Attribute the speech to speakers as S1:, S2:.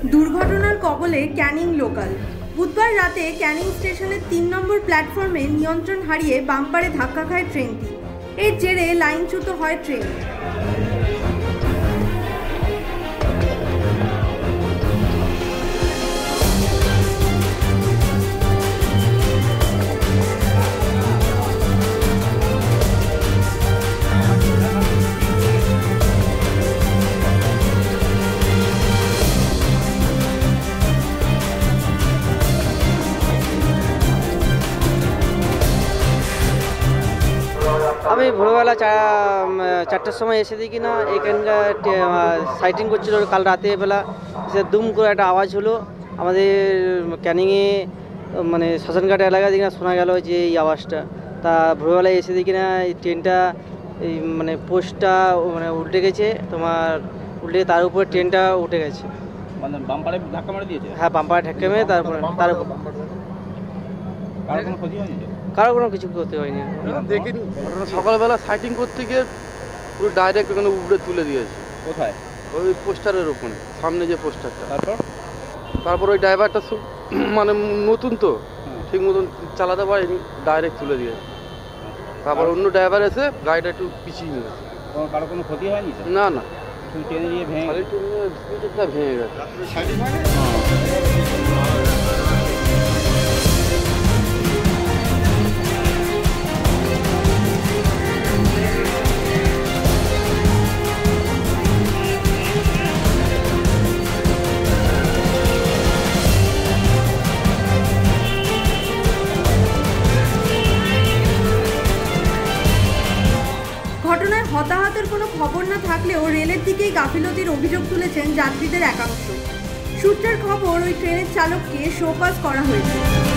S1: দুর্ঘটনার কবলে ক্যানিং লোকাল। বুধবার রাতে ক্যানিং স্টেশনের ৩ নম্বর প্ল্যাটফর্মে নিয়ন্ত্রণ হারিয়ে বাম্পারে ধাক্কা খায় ট্রেনটি। এর জেরে লাইনচ্যুত হয় ট্রেন।
S2: আমি ভোরবেলা 4টার সময় এসে দেখি না এখানকার সাইটিং করছিল কাল রাতে বেলা, সে দুম করে একটা আওয়াজ হলো। আমাদের ক্যানিংয়ে মানে শ্মশানঘাট এলাকায় দেখি না শোনা গেল যে এই আওয়াজটা। তা ভোরবেলায় এসে দেখি না এই ট্রেনটা এই মানে পোস্টটা মানে উল্টে গেছে, তোমার উল্টে তার উপরে ট্রেনটা উঠে গেছে।
S3: মানে বাম্পারে ধাক্কা মেরে দিয়েছে?
S2: হ্যাঁ, বাম্পারে ধাক্কা মেরে তারপরে তার উপর
S3: কারো কোনো ক্ষতি হয়নি?
S2: কারো কোনো কিছু করতে হয়নি।
S4: দেখিনি, সকালবেলা সাইটিং করতে গিয়ে পুরো ডাইরেক্ট ওখানে উপরে তুলে দিয়েছে।
S3: কোথায়?
S4: ওই পোস্টারের ওখানে, সামনে যে পোস্টারটা। তারপর ওই ড্রাইভারটা মানে নতুন তো ঠিক মতন চালাতে পারেনি, ডাইরেক্ট তুলে দিয়েছে। তারপর অন্য ড্রাইভার এসে গাড়িটা একটু পিছিয়ে নিয়েছে।
S3: কারো কোনো ক্ষতি হয়নি?
S4: না না,
S3: ট্রেনে গিয়ে ভেঙে
S4: ভেঙে গেছে।
S1: ঘটনায় হতাহতের কোনো খবর না থাকলেও রেলের দিকেই গাফিলতির অভিযোগ তুলেছেন যাত্রীদের একাংশ। সূত্রের খবর, ওই ট্রেনের চালককে শোকজ করা হয়েছে।